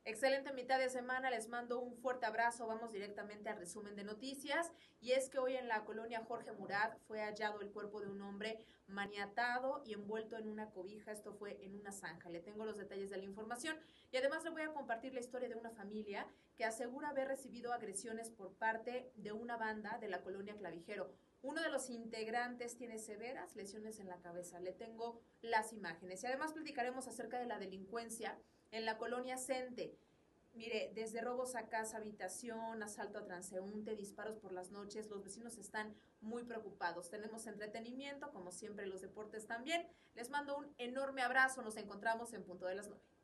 Excelente mitad de semana, les mando un fuerte abrazo, vamos directamente al resumen de noticias y es que hoy en la colonia Jorge Murat fue hallado el cuerpo de un hombre maniatado y envuelto en una cobija, esto fue en una zanja. Le tengo los detalles de la información y además le voy a compartir la historia de una familia que asegura haber recibido agresiones por parte de una banda de la colonia Clavijero. Uno de los integrantes tiene severas lesiones en la cabeza. Le tengo las imágenes. Y además platicaremos acerca de la delincuencia en la colonia Cente. Mire, desde robos a casa, habitación, asalto a transeúnte, disparos por las noches, los vecinos están muy preocupados. Tenemos entretenimiento, como siempre los deportes también. Les mando un enorme abrazo, nos encontramos en punto de las 9.